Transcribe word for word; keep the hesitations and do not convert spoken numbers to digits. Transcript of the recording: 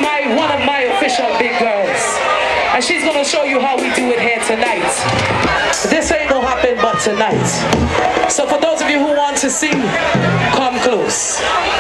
my one of my official big girls, and she's gonna show you how we do it here tonight. This ain't gonna happen but tonight. So for those of you who want to see, come close.